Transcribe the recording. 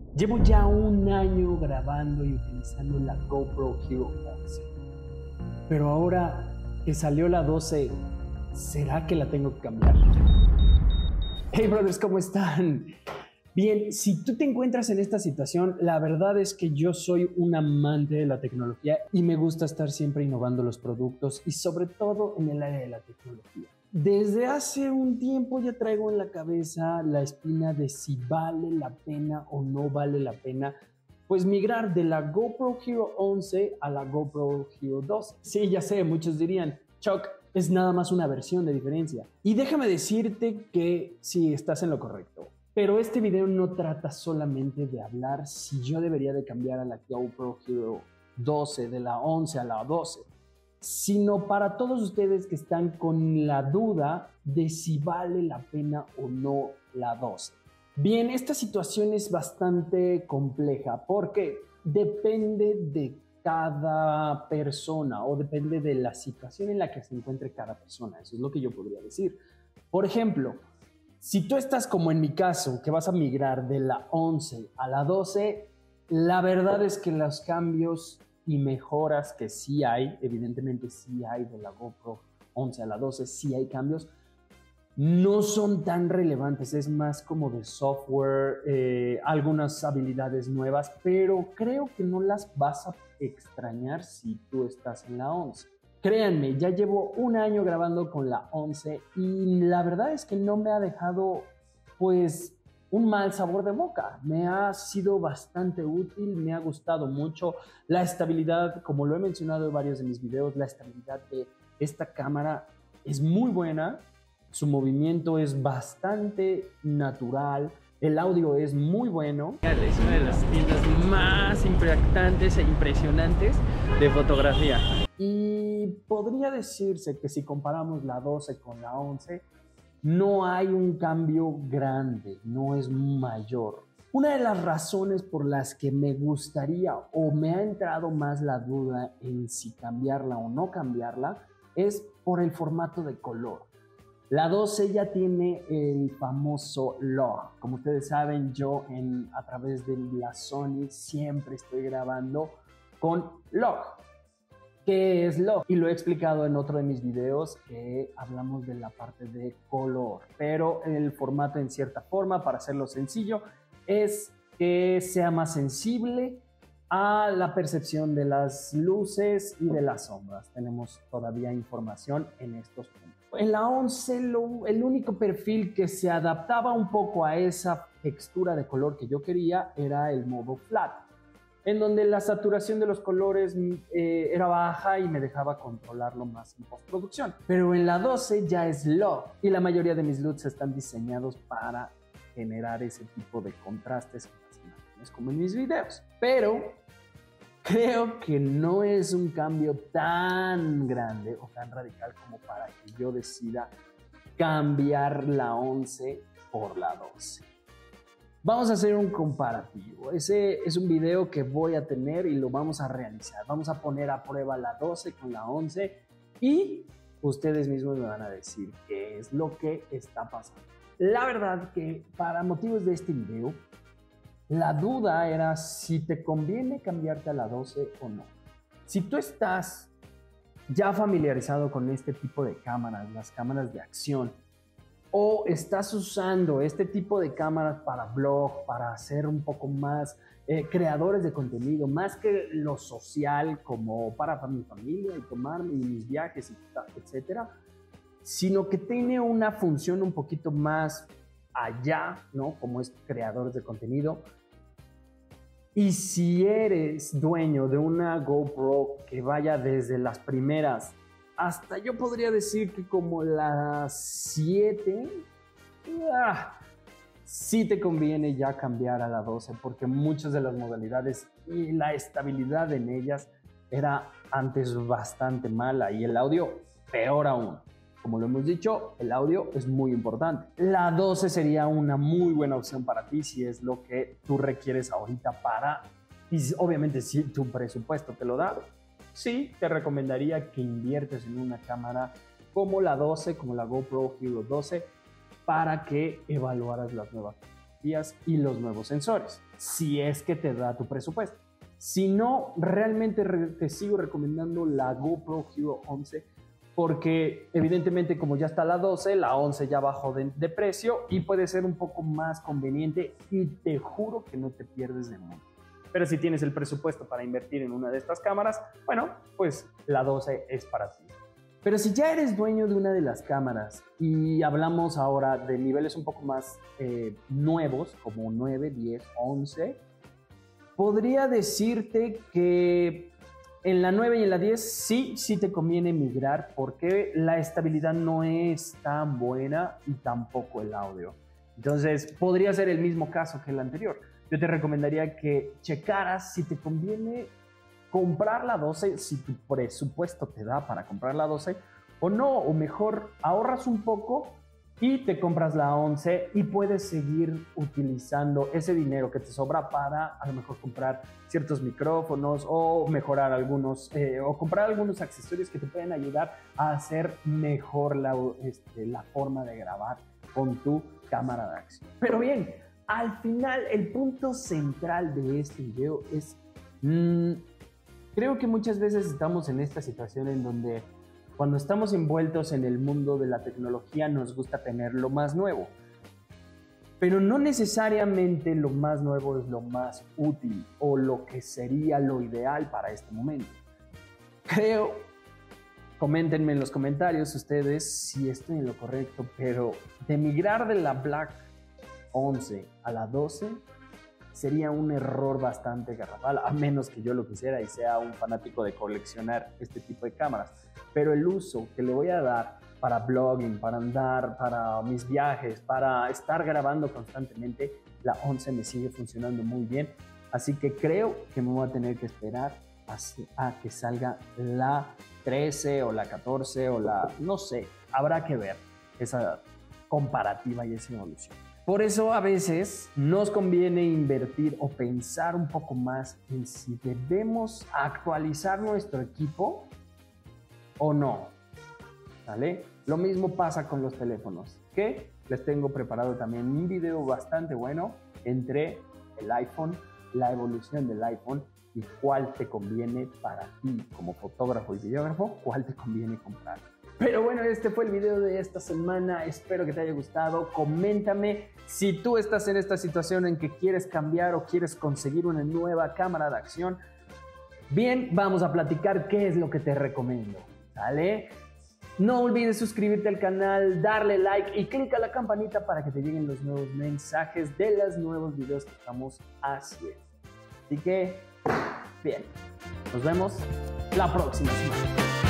Llevo ya un año grabando y utilizando la GoPro Hero 11. Pero ahora que salió la 12, ¿será que la tengo que cambiar? Hey brothers, ¿cómo están? Bien, si tú te encuentras en esta situación, la verdad es que yo soy un amante de la tecnología y me gusta estar siempre innovando los productos y sobre todo en el área de la tecnología. Desde hace un tiempo ya traigo en la cabeza la espina de si vale la pena o no vale la pena pues migrar de la GoPro Hero 11 a la GoPro Hero 12. Sí, ya sé, muchos dirían, Chuck, es nada más una versión de diferencia. Y déjame decirte que sí, estás en lo correcto. Pero este video no trata solamente de hablar si yo debería de cambiar a la GoPro Hero 12, de la 11 a la 12, sino para todos ustedes que están con la duda de si vale la pena o no la 12. Bien, esta situación es bastante compleja porque depende de cada persona o depende de la situación en la que se encuentre cada persona. Eso es lo que yo podría decir. Por ejemplo, si tú estás como en mi caso, que vas a migrar de la 11 a la 12, la verdad es que los cambios y mejoras que sí hay, evidentemente sí hay de la GoPro 11 a la 12, sí hay cambios, no son tan relevantes, es más como de software, algunas habilidades nuevas, pero creo que no las vas a extrañar si tú estás en la 11. Créanme, ya llevo un año grabando con la 11 y la verdad es que no me ha dejado pues un mal sabor de boca. Me ha sido bastante útil, me ha gustado mucho. La estabilidad, como lo he mencionado en varios de mis videos, la estabilidad de esta cámara es muy buena. Su movimiento es bastante natural. El audio es muy bueno. Es una de las tiendas más impactantes e impresionantes de fotografía. Y podría decirse que si comparamos la 12 con la 11, no hay un cambio grande, no es mayor. Una de las razones por las que me gustaría o me ha entrado más la duda en si cambiarla o no cambiarla es por el formato de color. La 12 ya tiene el famoso log. Como ustedes saben, yo a través de la Sony siempre estoy grabando con log. ¿Qué es log? Y lo he explicado en otro de mis videos que hablamos de la parte de color. Pero el formato en cierta forma, para hacerlo sencillo, es que sea más sensible a la percepción de las luces y de las sombras. Tenemos todavía información en estos puntos. En la 11, el único perfil que se adaptaba un poco a esa textura de color que yo quería era el modo flat, en donde la saturación de los colores era baja y me dejaba controlarlo más en postproducción. Pero en la 12 ya es low y la mayoría de mis LUTs están diseñados para generar ese tipo de contrastes en las imágenes como en mis videos. Pero creo que no es un cambio tan grande o tan radical como para que yo decida cambiar la 11 por la 12. Vamos a hacer un comparativo. Ese es un video que voy a tener y lo vamos a realizar. Vamos a poner a prueba la 12 con la 11 y ustedes mismos me van a decir qué es lo que está pasando. La verdad que para motivos de este video, la duda era si te conviene cambiarte a la 12 o no. Si tú estás ya familiarizado con este tipo de cámaras, las cámaras de acción, o estás usando este tipo de cámaras para blog, para hacer un poco más creadores de contenido, más que lo social como para mi familia y tomar mis viajes, etcétera, sino que tiene una función un poquito más allá, ¿no? Como es creadores de contenido. Y si eres dueño de una GoPro que vaya desde las primeras hasta yo podría decir que como las 7, sí te conviene ya cambiar a la 12 porque muchas de las modalidades y la estabilidad en ellas era antes bastante mala y el audio peor aún. Como lo hemos dicho, el audio es muy importante. La 12 sería una muy buena opción para ti si es lo que tú requieres ahorita y obviamente si tu presupuesto te lo da. Sí, te recomendaría que inviertes en una cámara como la 12, como la GoPro Hero 12, para que evaluaras las nuevas. fotografías y los nuevos sensores, si es que te da tu presupuesto. Si no, realmente te sigo recomendando la GoPro Hero 11 porque evidentemente como ya está la 12, la 11 ya bajó de precio y puede ser un poco más conveniente y te juro que no te pierdes de mucho. Pero si tienes el presupuesto para invertir en una de estas cámaras, bueno, pues la 12 es para ti. Pero si ya eres dueño de una de las cámaras y hablamos ahora de niveles un poco más nuevos, como 9, 10, 11, podría decirte que en la 9 y en la 10 sí te conviene migrar porque la estabilidad no es tan buena y tampoco el audio. Entonces podría ser el mismo caso que el anterior. Yo te recomendaría que checaras si te conviene comprar la 12, si tu presupuesto te da para comprar la 12 o no, o mejor ahorras un poco y te compras la 11 y puedes seguir utilizando ese dinero que te sobra para a lo mejor comprar ciertos micrófonos o mejorar algunos o comprar algunos accesorios que te pueden ayudar a hacer mejor la forma de grabar con tu cámara de acción. Pero bien, al final el punto central de este video es creo que muchas veces estamos en esta situación en donde cuando estamos envueltos en el mundo de la tecnología nos gusta tener lo más nuevo, pero no necesariamente lo más nuevo es lo más útil o lo que sería lo ideal para este momento. Creo, coméntenme en los comentarios ustedes si estoy en lo correcto, pero de migrar de la Black 11 a la 12 sería un error bastante garrafal, a menos que yo lo quisiera y sea un fanático de coleccionar este tipo de cámaras. Pero el uso que le voy a dar para blogging, para andar, para mis viajes, para estar grabando constantemente, la 11 me sigue funcionando muy bien. Así que creo que me voy a tener que esperar a que salga la 13 o la 14 o la... no sé, habrá que ver esa comparativa y esa evolución. Por eso a veces nos conviene invertir o pensar un poco más en si debemos actualizar nuestro equipo o no, ¿vale? Lo mismo pasa con los teléfonos, que les tengo preparado también un video bastante bueno entre el iPhone, la evolución del iPhone y cuál te conviene para ti como fotógrafo y videógrafo, cuál te conviene comprar. Pero bueno, este fue el video de esta semana, espero que te haya gustado. Coméntame si tú estás en esta situación en que quieres cambiar o quieres conseguir una nueva cámara de acción. Bien, vamos a platicar qué es lo que te recomiendo, ¿vale? No olvides suscribirte al canal, darle like y clica a la campanita para que te lleguen los nuevos mensajes de los nuevos videos que estamos haciendo. Así que, bien, nos vemos la próxima semana.